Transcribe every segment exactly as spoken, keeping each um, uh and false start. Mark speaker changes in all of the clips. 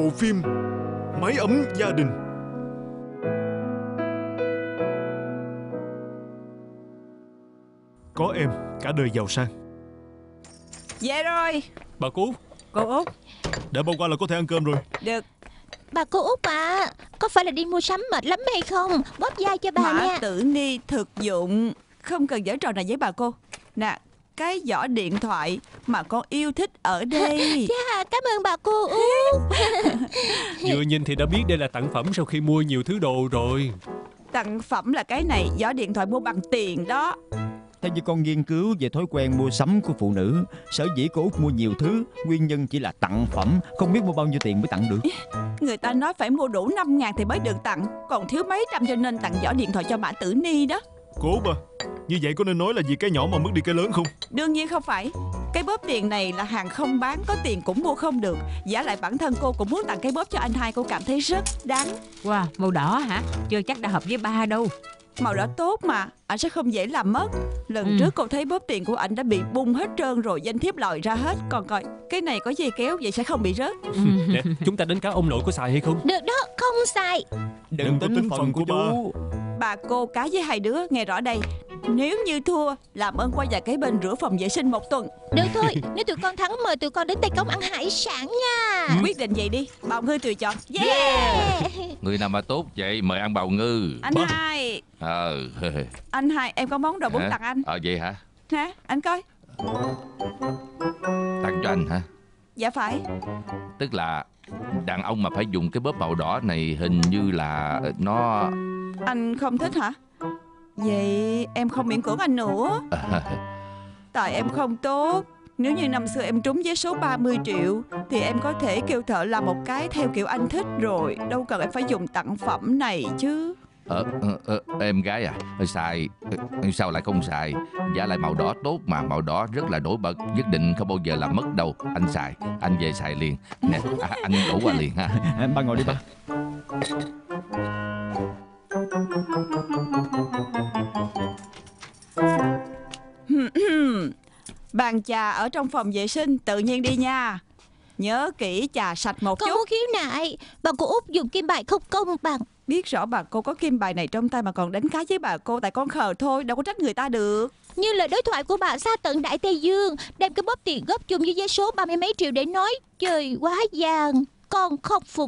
Speaker 1: bộ phim Mái ấm gia đình. Có em cả đời giàu sang.
Speaker 2: Về rồi.
Speaker 1: Bà cô Út.
Speaker 2: Cô Út.
Speaker 1: Đợi bà qua là có thể ăn cơm rồi.
Speaker 2: Được.
Speaker 3: Bà cô Út à, có phải là đi mua sắm mệt lắm hay không? Bóp vai cho bà
Speaker 2: Mã
Speaker 3: nha.
Speaker 2: Tử Ni thực dụng. Không cần giở trò này với bà cô. Nè, cái giỏ điện thoại mà con yêu thích ở đây.
Speaker 3: Dạ, cảm ơn bà cô Út.
Speaker 4: Vừa nhìn thì đã biết đây là tặng phẩm sau khi mua nhiều thứ đồ rồi.
Speaker 2: Tặng phẩm là cái này, giỏ điện thoại mua bằng tiền đó.
Speaker 5: Theo như con nghiên cứu về thói quen mua sắm của phụ nữ, sở dĩ cô Út mua nhiều thứ, nguyên nhân chỉ là tặng phẩm, không biết mua bao nhiêu tiền mới tặng được.
Speaker 2: Người ta nói phải mua đủ năm ngàn thì mới được tặng, còn thiếu mấy trăm cho nên tặng giỏ điện thoại cho Mã Tử Ni đó.
Speaker 1: Cô Út à, như vậy có nên nói là vì cái nhỏ mà mất đi cái lớn không?
Speaker 2: Đương nhiên không phải. Cái bóp tiền này là hàng không bán, có tiền cũng mua không được. Giả lại bản thân cô cũng muốn tặng cái bóp cho anh hai, cô cảm thấy rất đáng.
Speaker 6: Wow, màu đỏ hả? Chưa chắc đã hợp với ba đâu.
Speaker 2: Màu đỏ tốt mà, anh sẽ không dễ làm mất. Lần
Speaker 6: Ừ.
Speaker 2: trước cô thấy bóp tiền của anh đã bị bung hết trơn rồi, danh thiếp lòi ra hết. Còn coi, cái này có dây kéo vậy sẽ không bị rớt.
Speaker 4: Nè, chúng ta đến cá ông nội có xài hay không?
Speaker 3: Được đó, không sai.
Speaker 5: Đừng,
Speaker 1: Đừng có
Speaker 5: tính
Speaker 1: tính
Speaker 5: phần,
Speaker 1: phần
Speaker 5: của
Speaker 1: của
Speaker 5: chú.
Speaker 2: Bà cô cá với hai đứa, nghe rõ đây. Nếu như thua, làm ơn qua vài cái bên rửa phòng vệ sinh một tuần.
Speaker 3: Được thôi, nếu tụi con thắng mời tụi con đến Tây Cống ăn hải sản nha.
Speaker 2: Quyết định vậy đi, bào ngư tùy chọn. Yeah,
Speaker 3: Yeah.
Speaker 7: Người nào mà tốt vậy mời ăn bào ngư.
Speaker 2: Anh
Speaker 1: Ba.
Speaker 2: hai,
Speaker 7: Ờ.
Speaker 2: anh hai, em có món đồ muốn
Speaker 7: Hả?
Speaker 2: tặng anh.
Speaker 7: Ờ vậy hả?
Speaker 2: Nè, anh coi.
Speaker 7: Tặng cho anh hả?
Speaker 2: Dạ phải.
Speaker 7: Tức là đàn ông mà phải dùng cái bóp màu đỏ này hình như là nó
Speaker 2: Anh không thích hả? Vậy em không miễn cưỡng anh nữa. Tại em không tốt. Nếu như năm xưa em trúng vé số ba mươi triệu thì em có thể kêu thợ làm một cái theo kiểu anh thích rồi. Đâu cần em phải dùng tặng phẩm này chứ.
Speaker 7: ờ, ờ, ờ, em gái à, xài sao lại không xài? Giả lại màu đỏ tốt mà, màu đỏ rất là nổi bật, nhất định không bao giờ làm mất đâu. Anh xài, anh về xài liền nè. À, anh đổ qua liền ha.
Speaker 5: À, ba ngồi đi ba.
Speaker 2: Bàn trà ở trong phòng vệ sinh tự nhiên đi nha. Nhớ kỹ trà sạch một
Speaker 3: Con
Speaker 2: chút.
Speaker 3: có khiếu nại, bà cô Út dùng kim bài không công bằng.
Speaker 2: Biết rõ bà cô có kim bài này trong tay mà còn đánh cá với bà cô. Tại con khờ thôi, đâu có trách người ta được.
Speaker 3: Như lời đối thoại của bà xa tận Đại Tây Dương, đem cái bóp tiền góp chung với vé số ba mươi mấy triệu để nói trời quá vàng. Con không phục.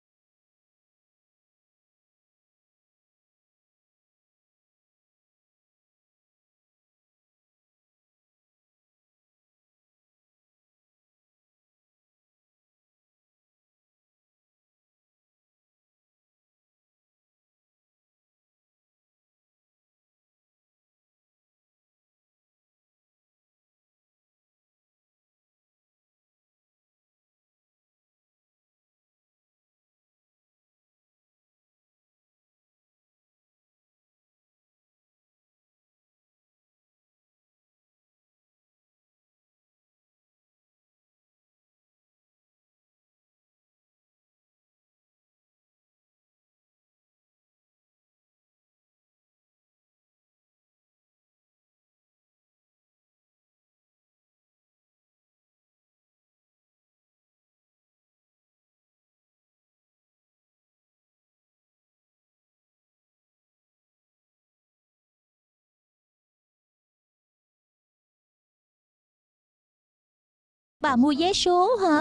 Speaker 3: Bà mua vé số hả?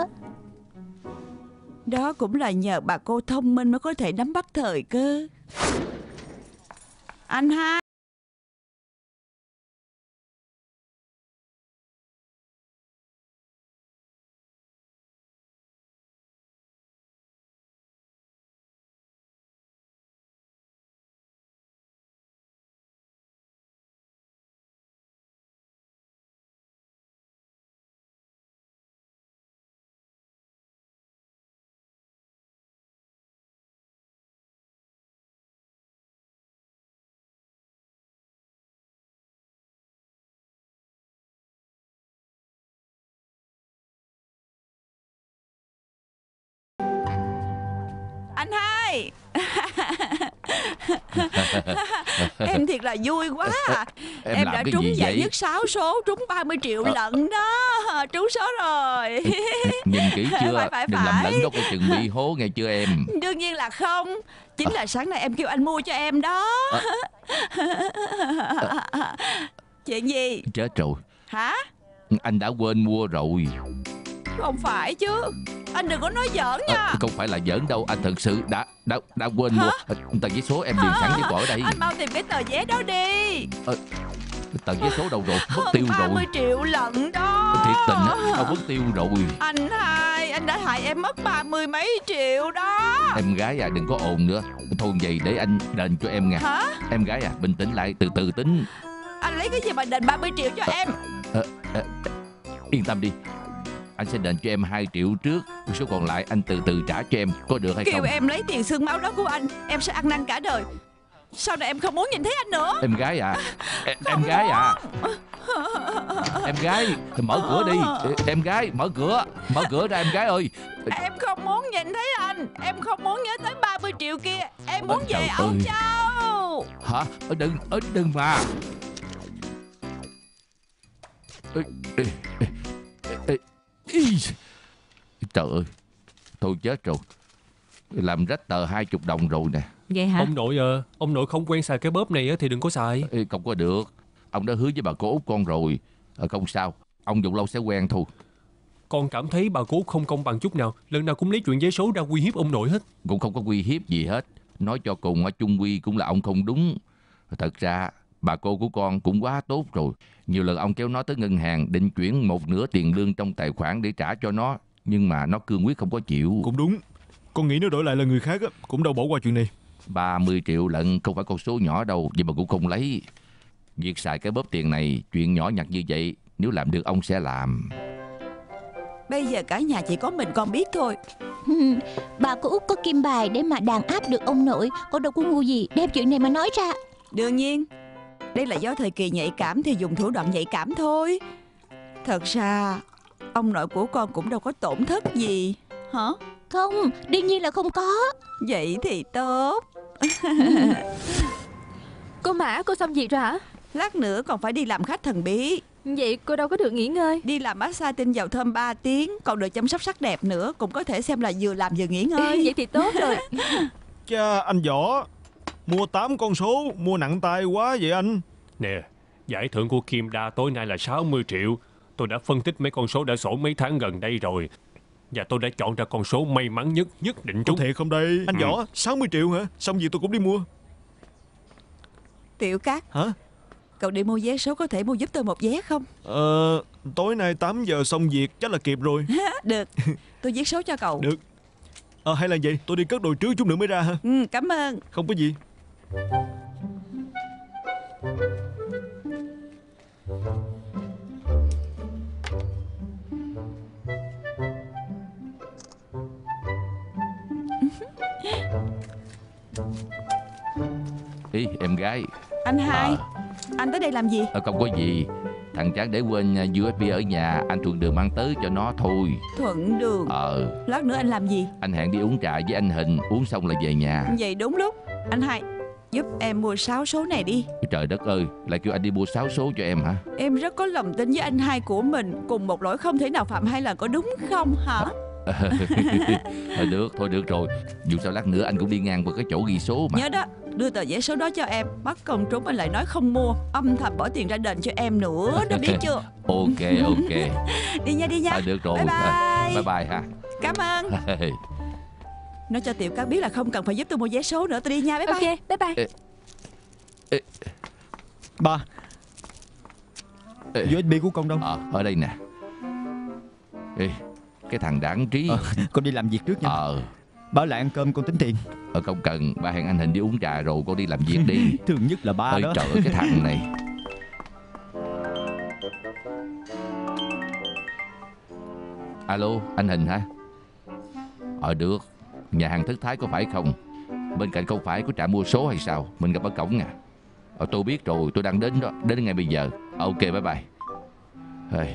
Speaker 2: Đó cũng là nhờ bà cô thông minh mới có thể nắm bắt thời cơ. Anh hai. Anh hai. Em thiệt là vui quá à.
Speaker 7: Em,
Speaker 2: Em
Speaker 7: làm
Speaker 2: đã
Speaker 7: cái
Speaker 2: trúng
Speaker 7: gì
Speaker 2: giải
Speaker 7: vậy?
Speaker 2: nhất sáu số, trúng ba mươi triệu
Speaker 7: Ờ.
Speaker 2: lận đó. Trúng số rồi.
Speaker 7: Nhìn kỹ chưa?
Speaker 2: Phải, phải,
Speaker 7: Đừng làm
Speaker 2: phải.
Speaker 7: lẫn đó, có chừng bị hố nghe chưa em?
Speaker 2: Đương nhiên là không. Chính là sáng nay em kêu anh mua cho em đó. Chuyện gì?
Speaker 7: Chết rồi,
Speaker 2: Hả?
Speaker 7: anh đã quên mua rồi.
Speaker 2: Không phải chứ. Anh đừng có nói giỡn nha.
Speaker 7: À, không phải là giỡn đâu, anh thật sự đã đã đã quên mua. À, tờ vé số em điền sẵn với cô ở đây.
Speaker 2: Anh mau tìm cái tờ vé đó đi.
Speaker 7: Tờ vé số đâu rồi? Mất
Speaker 2: Hơn
Speaker 7: tiêu
Speaker 2: ba mươi
Speaker 7: rồi.
Speaker 2: triệu lận đó.
Speaker 7: Thiệt tình á, đâu mất tiêu rồi.
Speaker 2: Anh hai, anh đã hại em mất ba mươi mấy triệu đó.
Speaker 7: Em gái à, đừng có ồn nữa. Thôi vậy để anh đền cho em nha.
Speaker 2: Hả?
Speaker 7: Em gái à, bình tĩnh lại, từ từ tính.
Speaker 2: Anh lấy cái gì mà đền ba mươi triệu cho em?
Speaker 7: à, à, Yên tâm đi, anh sẽ đền cho em hai triệu trước, số còn lại anh từ từ trả cho em, có được hay
Speaker 2: Kêu
Speaker 7: không?
Speaker 2: em lấy tiền xương máu đó của anh, em sẽ ăn năn cả đời. Sau này em không muốn nhìn thấy anh nữa.
Speaker 7: Em gái à, em, em gái à, em gái mở cửa đi. Em gái mở cửa, mở cửa ra em gái ơi.
Speaker 2: Em không muốn nhìn thấy anh. Em không muốn nhớ tới ba mươi triệu kia. Em muốn
Speaker 7: Ôi,
Speaker 2: về
Speaker 7: trời
Speaker 2: Âu
Speaker 7: ơi.
Speaker 2: Châu.
Speaker 7: Hả? Ờ, Đừng, ờ, đừng mà. Ê, ê, ê, ê, ý. Trời ơi, thôi chết rồi, làm rách tờ hai chục đồng rồi nè.
Speaker 6: Vậy hả?
Speaker 4: Ông nội à, ông nội không quen xài cái bóp này á thì đừng có xài.
Speaker 7: Ê, không có được, ông đã hứa với bà cô út con rồi. Ờ, không sao, ông dùng lâu sẽ quen thôi.
Speaker 4: Con cảm thấy bà cố không công bằng chút nào. Lần nào cũng lấy chuyện vé số ra uy hiếp ông nội hết.
Speaker 7: Cũng không có uy hiếp gì hết. Nói cho cùng ở chung quy cũng là ông không đúng. Thật ra bà cô của con cũng quá tốt rồi. Nhiều lần ông kéo nó tới ngân hàng định chuyển một nửa tiền lương trong tài khoản để trả cho nó, nhưng mà nó cương quyết không có chịu.
Speaker 1: Cũng đúng. Con nghĩ nếu đổi lại là người khác á, cũng đâu bỏ qua chuyện này.
Speaker 7: Ba mươi triệu lận không phải con số nhỏ đâu, nhưng mà cũng không lấy. Việc xài cái bóp tiền này, chuyện nhỏ nhặt như vậy, nếu làm được ông sẽ làm.
Speaker 2: Bây giờ cả nhà chỉ có mình con biết thôi.
Speaker 3: Bà của Út có kim bài để mà đàn áp được ông nội. Con đâu có ngu gì đem chuyện này mà nói ra.
Speaker 2: Đương nhiên, đây là do thời kỳ nhạy cảm thì dùng thủ đoạn nhạy cảm thôi. Thật ra ông nội của con cũng đâu có tổn thất gì. Hả?
Speaker 3: Không, đương nhiên là không có.
Speaker 2: Vậy thì tốt.
Speaker 8: Cô Mã, cô xong việc rồi hả?
Speaker 2: Lát nữa còn phải đi làm khách thần bí.
Speaker 8: Vậy cô đâu có được nghỉ ngơi.
Speaker 2: Đi làm massage tinh dầu thơm ba tiếng, còn được chăm sóc sắc đẹp nữa. Cũng có thể xem là vừa làm vừa nghỉ ngơi.
Speaker 8: Vậy thì tốt rồi.
Speaker 1: Cha, anh Võ, mua tám con số, mua nặng tay quá vậy anh.
Speaker 4: Nè, giải thưởng của Kim Đa tối nay là sáu mươi triệu. Tôi đã phân tích mấy con số đã sổ mấy tháng gần đây rồi, và tôi đã chọn ra con số may mắn nhất, nhất định
Speaker 1: Có
Speaker 4: trúng.
Speaker 1: thiệt không đây? Anh Võ, sáu mươi triệu hả? Xong gì tôi cũng đi mua.
Speaker 2: Tiểu Cát,
Speaker 1: Hả?
Speaker 2: cậu đi mua vé số có thể mua giúp tôi một vé không?
Speaker 1: Ờ, tối nay tám giờ xong việc chắc là kịp rồi.
Speaker 2: Được, tôi viết số cho cậu.
Speaker 1: Được. Ờ, hay là vậy, tôi đi cất đồ trước chút nữa mới ra ha.
Speaker 2: Ừ, cảm ơn.
Speaker 1: Không có gì.
Speaker 7: Ý, em gái.
Speaker 2: Anh hai,
Speaker 7: Ờ.
Speaker 2: anh tới đây làm gì?
Speaker 7: Ờ, không có gì. Thằng Tráng để quên uh, u ét bê ở nhà, anh thuận đường mang tới cho nó thôi.
Speaker 2: Thuận đường.
Speaker 7: Ờ,
Speaker 2: Lát nữa anh làm gì?
Speaker 7: anh hẹn đi uống trà với anh Hình, uống xong là về nhà.
Speaker 2: Vậy đúng lúc. Anh hai, giúp em mua sáu số này đi.
Speaker 7: Trời đất ơi, lại kêu anh đi mua sáu số cho em hả?
Speaker 2: Em rất có lòng tin với anh hai của mình. Cùng một lỗi không thể nào phạm hai lần, có đúng không hả?
Speaker 7: Thôi được, thôi được rồi. Dù sao lát nữa anh cũng đi ngang qua cái chỗ ghi số mà.
Speaker 2: Nhớ đó, đưa tờ vé số đó cho em. Bắt công trúng anh lại nói không mua, âm thầm bỏ tiền ra đền cho em nữa. Đã biết chưa?
Speaker 7: Ok, ok.
Speaker 2: Đi nha, đi nha.
Speaker 7: À, được rồi.
Speaker 2: Bye bye.
Speaker 7: Bye bye ha.
Speaker 2: Cảm ơn. Nói cho Tiểu Cát biết là không cần phải giúp tôi mua vé số nữa. Tôi đi nha, bye bye.
Speaker 8: Ok, bye bye.
Speaker 5: Ba,
Speaker 7: Ê,
Speaker 5: u ét bê của con đâu?
Speaker 7: ờ, ở đây nè. Ê, cái thằng đáng trí.
Speaker 5: Ờ, con đi làm việc trước nha.
Speaker 7: Ờ,
Speaker 5: Ba lại ăn cơm con tính tiền.
Speaker 7: ờ, không cần. Ba hẹn anh Hình đi uống trà rồi con đi làm việc đi.
Speaker 5: Thường nhất là ba
Speaker 7: Ơi
Speaker 5: đó.
Speaker 7: trời ơi, cái thằng này. Alo, anh Hình hả? Ờ được. Nhà hàng Thức Thái có phải không? Bên cạnh không phải có trạm mua số hay sao? Mình gặp ở cổng à? Ờ, tôi biết rồi, tôi đang đến đó. Đến ngay bây giờ. Ok, bye bye. Hey.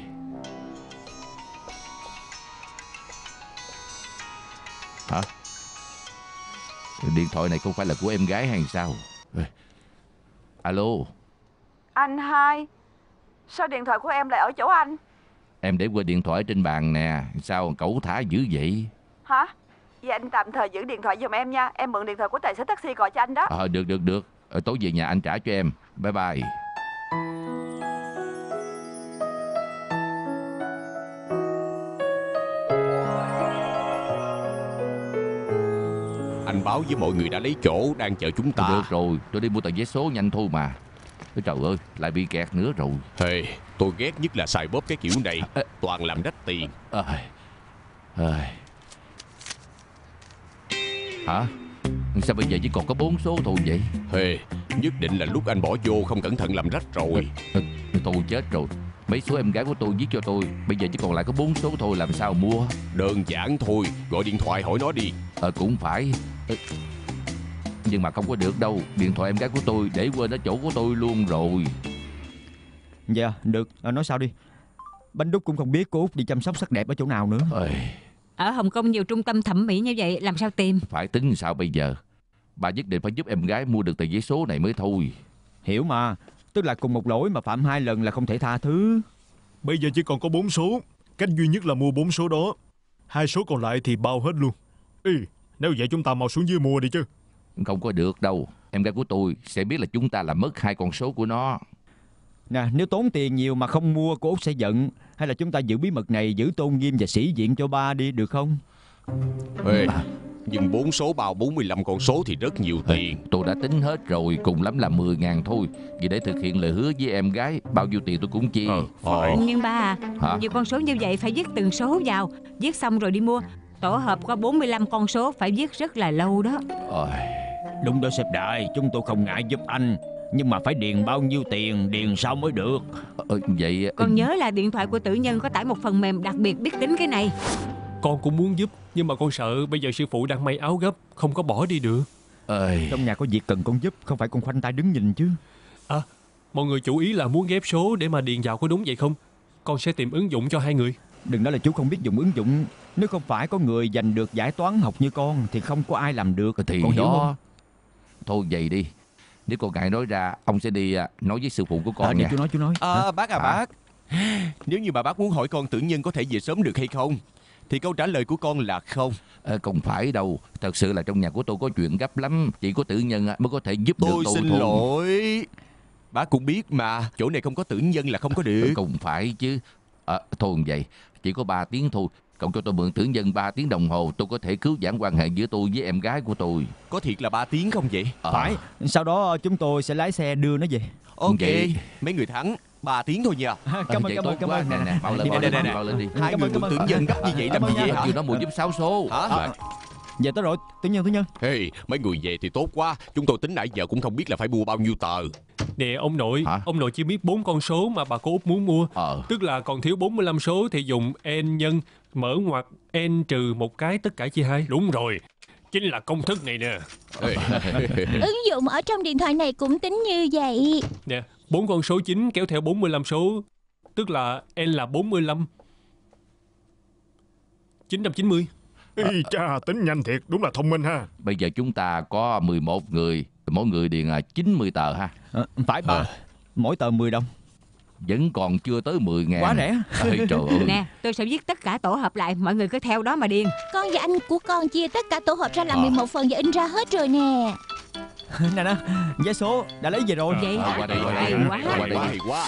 Speaker 7: Hả? Điện thoại này không phải là của em gái hay sao? Alo.
Speaker 2: Anh hai, sao điện thoại của em lại ở chỗ anh?
Speaker 7: Em để quên điện thoại trên bàn nè. Sao cẩu thả dữ vậy?
Speaker 2: Hả? Vậy anh tạm thời giữ điện thoại giùm em nha. Em mượn điện thoại của tài xế taxi gọi cho anh đó.
Speaker 7: Ờ được được được. Ờ, tối về nhà anh trả cho em. Bye bye.
Speaker 9: Anh báo với mọi người đã lấy chỗ, đang chờ chúng ta.
Speaker 7: Được rồi, tôi đi mua tờ vé số nhanh thôi mà. Ôi trời ơi, lại bị kẹt nữa rồi.
Speaker 9: Hey, tôi ghét nhất là xài bóp cái kiểu này. Toàn làm rách tiền.
Speaker 7: À, à. Hả? Sao bây giờ chỉ còn có bốn số thôi vậy?
Speaker 9: Hey, nhất định là lúc anh bỏ vô không cẩn thận làm rách rồi.
Speaker 7: Tôi chết rồi. Mấy số em gái của tôi viết cho tôi, bây giờ chỉ còn lại có bốn số thôi, làm sao mua?
Speaker 9: Đơn giản thôi, gọi điện thoại hỏi nó đi.
Speaker 7: Ờ cũng phải. Nhưng mà không có được đâu. Điện thoại em gái của tôi để quên ở chỗ của tôi luôn rồi.
Speaker 5: Dạ được, à, nói sao đi. Bánh đúc cũng không biết cô Út đi chăm sóc sắc đẹp ở chỗ nào nữa.
Speaker 7: Ôi.
Speaker 6: Ở Hồng Kông nhiều trung tâm thẩm mỹ như vậy, làm sao tìm?
Speaker 7: Phải tính sao bây giờ? Bà nhất định phải giúp em gái mua được tờ giấy số này mới thôi.
Speaker 5: Hiểu mà. Tức là cùng một lỗi mà phạm hai lần là không thể tha thứ.
Speaker 1: Bây giờ chỉ còn có bốn số. Cách duy nhất là mua bốn số đó. Hai số còn lại thì bao hết luôn. Ê, nếu vậy chúng ta mau xuống dưới mua đi chứ.
Speaker 7: Không có được đâu. Em gái của tôi sẽ biết là chúng ta làm mất hai con số của nó.
Speaker 5: Nè, nếu tốn tiền nhiều mà không mua, cô Út sẽ giận. Hay là chúng ta giữ bí mật này, giữ tôn nghiêm và sĩ diện cho ba đi, được không?
Speaker 9: Ê, nhưng bốn số bao bốn mươi lăm con số thì rất nhiều tiền.
Speaker 7: Tôi đã tính hết rồi, cùng lắm là mười ngàn thôi. Vì để thực hiện lời hứa với em gái, bao nhiêu tiền tôi cũng chi.
Speaker 9: Ờ, phải.
Speaker 6: Nhưng ba à,
Speaker 7: Hả?
Speaker 6: nhiều con số như vậy phải viết từng số vào. Viết xong rồi đi mua. Tổ hợp có bốn mươi lăm con số phải viết rất là lâu đó.
Speaker 7: Ôi.
Speaker 5: Đúng đó sếp đại, chúng tôi không ngại giúp anh. Nhưng mà phải điền bao nhiêu tiền, điền sao mới được.
Speaker 7: Ờ, vậy
Speaker 6: Con nhớ là điện thoại của tử nhân có tải một phần mềm đặc biệt biết tính cái này.
Speaker 4: Con cũng muốn giúp, nhưng mà con sợ bây giờ sư phụ đang may áo gấp, không có bỏ đi được.
Speaker 7: ơi.
Speaker 5: Trong nhà có việc cần con giúp, không phải con khoanh tay đứng nhìn chứ.
Speaker 4: À, mọi người chủ ý là muốn ghép số để mà điền vào, có đúng vậy không? Con sẽ tìm ứng dụng cho hai người.
Speaker 5: Đừng nói là chú không biết dùng ứng dụng. Nếu không phải có người giành được giải toán học như con thì không có ai làm được.
Speaker 7: Thì
Speaker 5: con hiểu
Speaker 7: đó
Speaker 5: không?
Speaker 7: Thôi vậy đi. Nếu con ngại nói ra, ông sẽ đi nói với sư phụ của con
Speaker 5: À,
Speaker 7: nha.
Speaker 5: chú nói chú nói.
Speaker 10: À, bác à,
Speaker 7: Hả?
Speaker 10: bác. Nếu như mà bác muốn hỏi con tử nhân có thể về sớm được hay không, thì câu trả lời của con là không.
Speaker 7: À, không phải đâu. Thật sự là trong nhà của tôi có chuyện gấp lắm. Chỉ có tử nhân mới có thể giúp được
Speaker 10: Tôi
Speaker 7: tôi
Speaker 10: xin
Speaker 7: thôi.
Speaker 10: lỗi. Bác cũng biết mà, chỗ này không có tử nhân là không có được.
Speaker 7: Không phải chứ. À, thôi vậy, chỉ có ba tiếng thôi. Cậu cho tôi mượn tử nhân ba tiếng đồng hồ, tôi có thể cứu vãn quan hệ giữa tôi với em gái của tôi.
Speaker 10: Có thiệt là ba tiếng không vậy?
Speaker 7: À,
Speaker 5: Phải. Sau đó chúng tôi sẽ lái xe đưa nó về.
Speaker 10: Ok,
Speaker 7: Vậy-
Speaker 10: mấy người thắng ba tiếng thôi nha.
Speaker 5: Cảm ơn,
Speaker 7: vậy
Speaker 5: cảm
Speaker 7: tốt
Speaker 5: ơn, cảm
Speaker 7: quá.
Speaker 5: ơn.
Speaker 7: Nè, nè, mau lên,
Speaker 5: Đi,
Speaker 7: mau
Speaker 5: đi,
Speaker 7: lên,
Speaker 5: đi, đi.
Speaker 7: mau lên đi.
Speaker 10: Hai
Speaker 5: Cảm
Speaker 10: người
Speaker 5: ơn,
Speaker 10: mượn
Speaker 5: cảm
Speaker 10: tử
Speaker 5: ơn.
Speaker 10: nhân gấp như vậy làm
Speaker 5: Cảm
Speaker 10: gì
Speaker 5: ơn
Speaker 10: vậy
Speaker 5: nha.
Speaker 10: hả?
Speaker 7: Chưa nó mua giúp sáu số.
Speaker 10: Hả?
Speaker 9: Mà,
Speaker 5: Về tới rồi, tử nhân, tử nhân.
Speaker 9: hey, mấy người về thì tốt quá. Chúng tôi tính nãy giờ cũng không biết là phải mua bao nhiêu tờ.
Speaker 4: Nè ông nội,
Speaker 7: Hả?
Speaker 4: ông nội chỉ biết bốn con số mà bà cô Út muốn mua.
Speaker 7: Ờ.
Speaker 4: Tức là còn thiếu bốn mươi lăm số thì dùng n nhân mở ngoặc n trừ một cái tất cả chia hai. Đúng rồi, chính là công thức này nè.
Speaker 9: Hey.
Speaker 3: Ứng dụng ở trong điện thoại này cũng tính như vậy.
Speaker 4: Nè, bốn con số chính kéo theo bốn mươi lăm số, tức là n là bốn mươi lăm. chín trăm chín mươi.
Speaker 1: Ê, cha, tính nhanh thiệt, đúng là thông minh ha.
Speaker 7: Bây giờ chúng ta có mười một người, mỗi người điền là chín mươi tờ ha.
Speaker 5: À, phải ba. Mỗi tờ mười đồng.
Speaker 7: Vẫn còn chưa tới mười ngàn.
Speaker 5: Quá rẻ.
Speaker 7: Ôi, trời ơi.
Speaker 6: Nè, tôi sẽ viết tất cả tổ hợp lại, mọi người cứ theo đó mà điền.
Speaker 3: Con và anh của con chia tất cả tổ hợp ra làm
Speaker 7: Ờ.
Speaker 3: mười một phần và in ra hết rồi nè.
Speaker 5: Nè nè, vé số đã lấy về rồi.
Speaker 6: Vậy
Speaker 7: À,
Speaker 6: hả?
Speaker 7: qua đây, qua đây.
Speaker 6: Hay quá.
Speaker 7: Qua đây.
Speaker 9: Quá hay quá.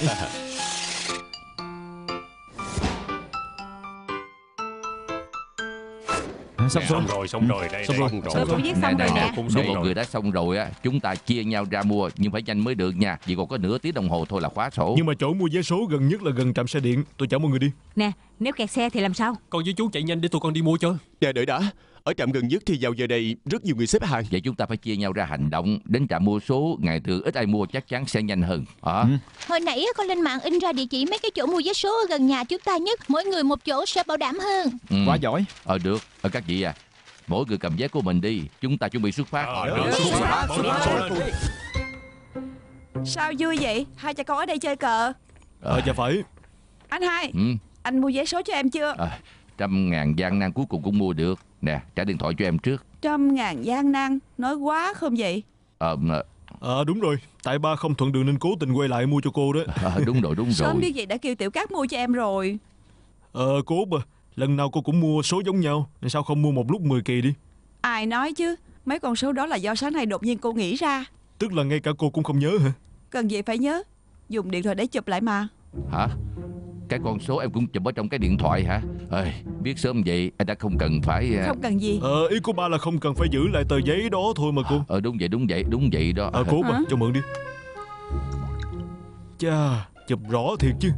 Speaker 5: Xong
Speaker 4: Xong
Speaker 5: rồi.
Speaker 4: rồi, xong rồi, đây,
Speaker 1: Xong
Speaker 4: đây.
Speaker 1: rồi.
Speaker 4: Xong
Speaker 6: Tôi
Speaker 4: rồi.
Speaker 6: cũng viết
Speaker 7: Nè,
Speaker 6: xong
Speaker 7: nè,
Speaker 6: rồi
Speaker 7: nè,
Speaker 6: nè.
Speaker 4: Cũng
Speaker 7: nếu
Speaker 4: xong
Speaker 7: một người
Speaker 4: rồi.
Speaker 7: đã xong rồi á, chúng ta chia nhau ra mua, nhưng phải nhanh mới được nha, vì còn có nửa tiếng đồng hồ thôi là khóa sổ.
Speaker 1: Nhưng mà chỗ mua vé số gần nhất là gần trạm xe điện. Tôi chở mọi người đi.
Speaker 6: Nè, nếu kẹt xe thì làm sao?
Speaker 4: Con với chú chạy nhanh để tụi con đi mua cho.
Speaker 10: Chờ đợi đã. Ở trạm gần nhất thì vào giờ này rất nhiều người xếp hàng.
Speaker 7: Vậy chúng ta phải chia nhau ra hành động. Đến trạm mua số, ngày thường ít ai mua chắc chắn sẽ nhanh hơn. Hả?
Speaker 5: Ừ.
Speaker 3: Hồi nãy con lên mạng in ra địa chỉ mấy cái chỗ mua vé số ở gần nhà chúng ta nhất. Mỗi người một chỗ sẽ bảo đảm hơn.
Speaker 7: Ừ.
Speaker 5: Quá giỏi.
Speaker 7: Ờ được. Ờ các chị à, mỗi người cầm vé của mình đi. Chúng ta chuẩn bị xuất phát.
Speaker 4: Ờ, được, xuất phát, xuất phát, xuất phát.
Speaker 2: Sao vui vậy? Hai cha con ở đây chơi cờ.
Speaker 1: Ờ, dạ phải.
Speaker 2: Anh hai,
Speaker 7: Ừ.
Speaker 2: anh mua vé số cho em chưa?
Speaker 7: À, trăm ngàn gian nan cuối cùng cũng mua được. Nè, trả điện thoại cho em trước.
Speaker 2: Trăm ngàn gian nan, nói quá không vậy?
Speaker 7: Ờ
Speaker 1: À đúng rồi, tại ba không thuận đường nên cố tình quay lại mua cho cô đó.
Speaker 7: à, Đúng rồi đúng
Speaker 2: Sớm
Speaker 7: rồi.
Speaker 2: biết vậy đã kêu Tiểu Cát mua cho em rồi.
Speaker 1: Ờ cô Út à, lần nào cô cũng mua số giống nhau, sao không mua một lúc mười kỳ đi?
Speaker 2: Ai nói chứ, mấy con số đó là do sáng nay đột nhiên cô nghĩ ra.
Speaker 1: Tức là ngay cả cô cũng không nhớ hả?
Speaker 2: Cần gì phải nhớ, dùng điện thoại để chụp lại mà.
Speaker 7: Hả? Cái con số em cũng chụp ở trong cái điện thoại hả? Ơi, biết sớm vậy anh đã không cần phải.
Speaker 2: Không cần gì.
Speaker 1: Ờ ý của ba là không cần phải giữ lại tờ giấy đó thôi mà cô.
Speaker 7: Ờ đúng vậy đúng vậy đúng vậy đó.
Speaker 1: Ờ cô Út à,
Speaker 2: Hả?
Speaker 1: cho mượn đi. Chà, chụp rõ thiệt chứ.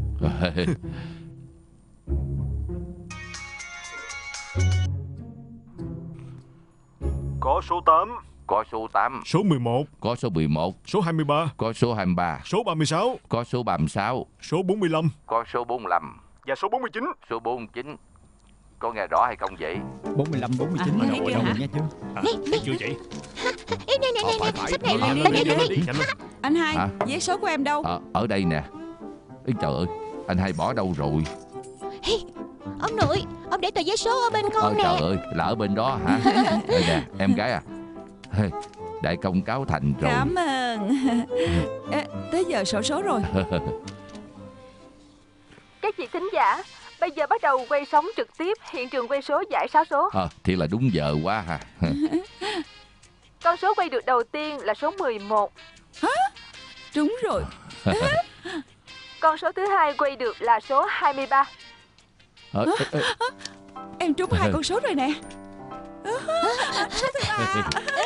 Speaker 1: Có số tám,
Speaker 7: Có số tám,
Speaker 1: số mười một,
Speaker 7: có số mười một,
Speaker 1: số hai mươi ba,
Speaker 7: có số hai mươi ba,
Speaker 1: số ba mươi sáu,
Speaker 7: có số ba mươi sáu,
Speaker 1: số bốn mươi lăm
Speaker 7: có số bốn mươi lăm,
Speaker 1: và số bốn mươi chín.
Speaker 7: số bốn mươi chín. Có nghe rõ hay không vậy?
Speaker 5: bốn mươi lăm, bốn mươi chín
Speaker 6: À,
Speaker 5: mà
Speaker 6: thấy
Speaker 5: nội
Speaker 6: chưa
Speaker 5: đâu
Speaker 6: hả?
Speaker 5: rồi nghe chưa?
Speaker 4: À, thấy chưa vậy?
Speaker 3: Ê, nè nè
Speaker 9: Ờ,
Speaker 3: nè
Speaker 9: phải,
Speaker 3: nè,
Speaker 9: phải.
Speaker 3: sắp này
Speaker 9: Lên,
Speaker 3: lên
Speaker 9: lên,
Speaker 3: đây
Speaker 9: lên,
Speaker 3: đây.
Speaker 1: Đi, nhanh lên.
Speaker 2: Anh hai,
Speaker 7: Hả?
Speaker 2: vé số của em đâu?
Speaker 7: Ờ, ở đây nè. Ý trời ơi, anh hai bỏ đâu rồi?
Speaker 3: Ông nội, ông để tờ vé số ở bên
Speaker 7: Ờ
Speaker 3: con
Speaker 7: trời
Speaker 3: nè.
Speaker 7: ơi, là ở bên đó hả? Đây nè, em gái à. Đại công cáo thành rồi.
Speaker 2: Cảm ơn. Ê, tới giờ sổ số rồi.
Speaker 8: Các vị thính giả, bây giờ bắt đầu quay sóng trực tiếp hiện trường quay số giải sáu số.
Speaker 7: Ờ, thiệt là đúng giờ quá ha.
Speaker 8: Con số quay được đầu tiên là số mười một.
Speaker 2: Đúng rồi.
Speaker 8: Con số thứ hai quay được là số hai mươi ba.
Speaker 7: Ờ, ê, ê,
Speaker 2: Em trúng hai con số rồi nè. Số thứ ba.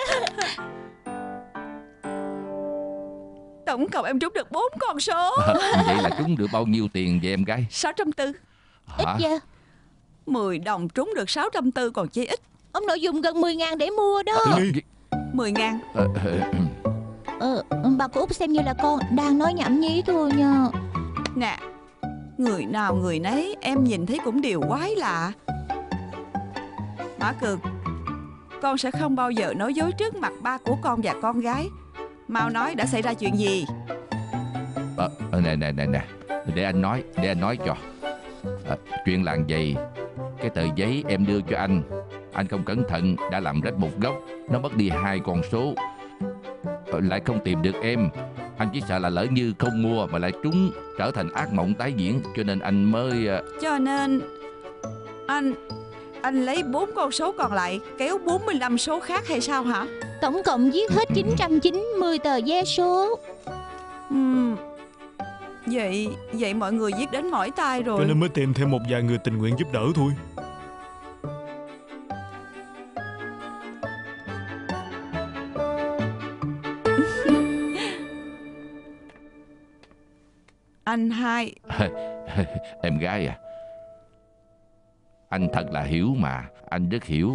Speaker 2: Tổng cộng em trúng được bốn con số.
Speaker 7: vậy là trúng được bao nhiêu tiền vậy em gái?
Speaker 2: Sáu trăm tư.
Speaker 3: Ít
Speaker 7: Hả?
Speaker 3: giờ.
Speaker 2: Mười đồng trúng được sáu trăm tư còn chi ít.
Speaker 3: Ông nội dùng gần mười ngàn để mua đó.
Speaker 1: Đi đi.
Speaker 2: Mười ngàn.
Speaker 7: Ờ, ờ,
Speaker 3: Ờ, bà của Út xem như là con đang nói nhảm nhí thôi nha.
Speaker 2: Nè, người nào người nấy em nhìn thấy cũng đều quái lạ. Mã Cường, con sẽ không bao giờ nói dối trước mặt ba của con và con gái. Mau nói đã xảy ra chuyện gì?
Speaker 7: ờ, ờ, nè nè nè nè, để anh nói, để anh nói cho. Ờ, chuyện là vậy, cái tờ giấy em đưa cho anh, anh không cẩn thận đã làm rách một góc, nó mất đi hai con số. Ờ, lại không tìm được em. Anh chỉ sợ là lỡ như không mua mà lại trúng, trở thành ác mộng tái diễn, cho nên anh mới ờ,
Speaker 2: Cho nên anh anh lấy bốn con số còn lại kéo bốn mươi lăm số khác hay sao hả?
Speaker 3: Tổng cộng viết hết chín trăm chín mươi tờ vé số.
Speaker 2: Ừm, Vậy vậy mọi người viết đến mỏi tay
Speaker 1: Cho
Speaker 2: rồi.
Speaker 1: nên mới tìm thêm một vài người tình nguyện giúp đỡ thôi.
Speaker 2: Anh hai,
Speaker 7: em gái à, anh thật là hiểu mà, anh rất hiểu.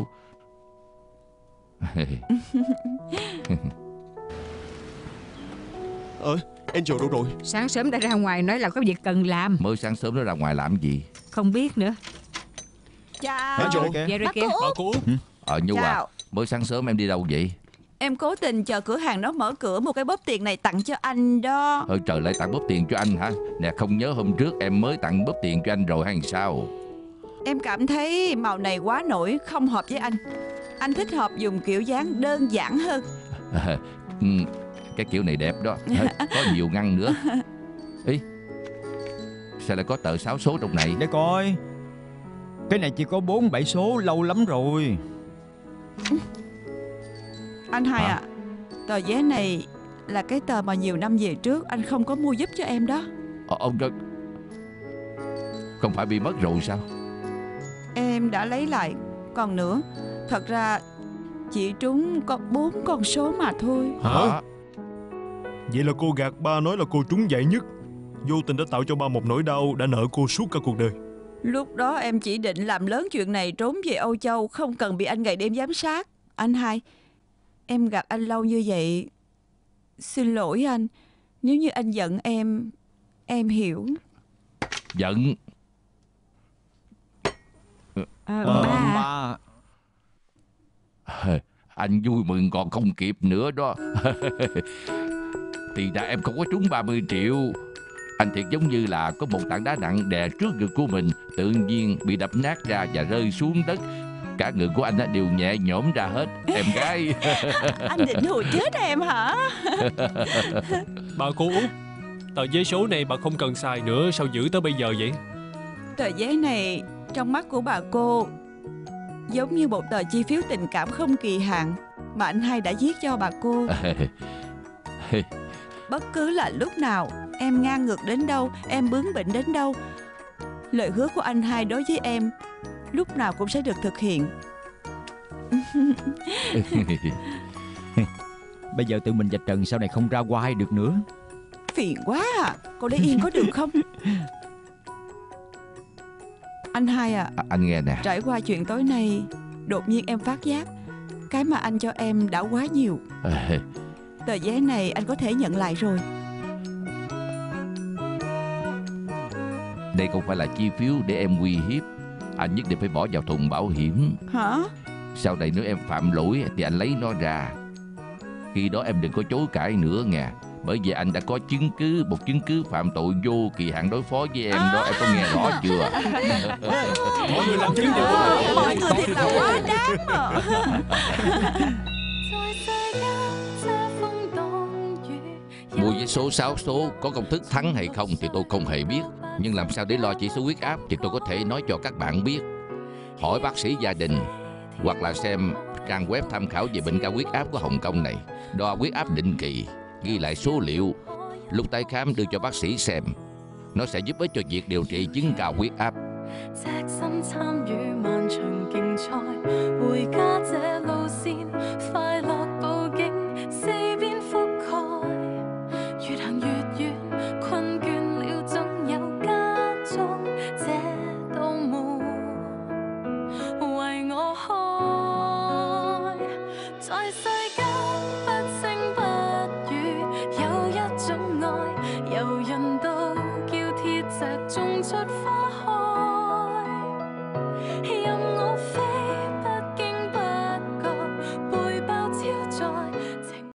Speaker 9: Ờ, Angel đâu rồi?
Speaker 6: Sáng sớm đã ra ngoài nói là có việc cần làm.
Speaker 7: Mới sáng sớm nó ra ngoài làm gì?
Speaker 6: Không biết nữa.
Speaker 2: chào.
Speaker 9: Angel.
Speaker 5: kìa.
Speaker 6: Về rồi
Speaker 3: Bà
Speaker 6: kìa.
Speaker 3: của
Speaker 4: Bà
Speaker 3: Út.
Speaker 4: của Út.
Speaker 7: Ờ Nhu à,
Speaker 2: Chào.
Speaker 7: mới sáng sớm em đi đâu vậy?
Speaker 2: Em cố tình chờ cửa hàng nó mở cửa một cái bóp tiền này tặng cho anh đó.
Speaker 7: Ôi trời, lại tặng bóp tiền cho anh hả? Nè, không nhớ hôm trước em mới tặng bóp tiền cho anh rồi hay sao?
Speaker 2: Em cảm thấy màu này quá nổi, không hợp với anh. Anh thích hợp dùng kiểu dáng đơn giản hơn.
Speaker 7: Ừ, cái kiểu này đẹp đó. Có nhiều ngăn nữa. Ý, sao lại có tờ sáu số trong này?
Speaker 5: Để coi. Cái này chỉ có bốn bảy số, lâu lắm rồi.
Speaker 2: Anh hai
Speaker 7: Hả?
Speaker 2: à, tờ vé này là cái tờ mà nhiều năm về trước anh không có mua giúp cho em đó.
Speaker 7: Ờ, ông đó không phải bị mất rồi sao?
Speaker 2: Em đã lấy lại. Còn nữa, thật ra chỉ trúng có bốn con số mà thôi.
Speaker 1: Hả? Vậy là cô gạt ba nói là cô trúng giải nhất, vô tình đã tạo cho ba một nỗi đau đã nợ cô suốt cả cuộc đời.
Speaker 2: Lúc đó em chỉ định làm lớn chuyện này trốn về Âu Châu, không cần bị anh ngày đêm giám sát. Anh hai, em gạt anh lâu như vậy. Xin lỗi anh. Nếu như anh giận em, em hiểu.
Speaker 7: Giận?
Speaker 6: Ờ,
Speaker 5: Ờ,
Speaker 6: ba.
Speaker 5: ba.
Speaker 7: Anh vui mừng còn không kịp nữa đó. Thì ra em không có trúng ba mươi triệu. Anh thiệt giống như là có một tảng đá nặng đè trước ngực của mình, tự nhiên bị đập nát ra và rơi xuống đất. Cả người của anh á đều nhẹ nhõm ra hết, em gái.
Speaker 2: Anh định hù chết em hả?
Speaker 4: Bà cô Út, tờ giấy số này bà không cần xài nữa, sao giữ tới bây giờ vậy?
Speaker 2: Tờ giấy này trong mắt của bà cô giống như một tờ chi phiếu tình cảm không kỳ hạn mà anh hai đã viết cho bà cô. Bất cứ là lúc nào em ngang ngược đến đâu, em bướng bỉnh đến đâu, lời hứa của anh hai đối với em lúc nào cũng sẽ được thực hiện.
Speaker 5: Bây giờ tự mình vạch trần sau này không ra oai được nữa.
Speaker 2: Phiền quá à. Cô để yên có được không? Anh hai à,
Speaker 7: à Anh nghe nè.
Speaker 2: trải qua chuyện tối nay, đột nhiên em phát giác cái mà anh cho em đã quá nhiều. Tờ giấy này anh có thể nhận lại rồi.
Speaker 7: Đây không phải là chi phiếu để em uy hiếp. Anh nhất định phải bỏ vào thùng bảo hiểm.
Speaker 2: Hả?
Speaker 7: Sau này nếu em phạm lỗi thì anh lấy nó ra. Khi đó em đừng có chối cãi nữa nghe. Bởi vì anh đã có chứng cứ, một chứng cứ phạm tội vô kỳ hạn đối phó với em đó. Em có nghe rõ chưa?
Speaker 1: Mọi người làm chứng được.
Speaker 2: Mọi người thiệt là quá đáng mà.
Speaker 7: Mua vé số sáu số có công thức thắng hay không thì tôi không hề biết. Nhưng làm sao để lo chỉ số huyết áp thì tôi có thể nói cho các bạn biết. Hỏi bác sĩ gia đình hoặc là xem trang web tham khảo về bệnh cao huyết áp của Hồng Kông này. Đo huyết áp định kỳ, ghi lại số liệu, lúc tái khám đưa cho bác sĩ xem. Nó sẽ giúp ích cho việc điều trị chứng cao huyết áp.
Speaker 11: Hãy subscribe cho kênh Ghiền Mì Gõ để không bỏ lỡ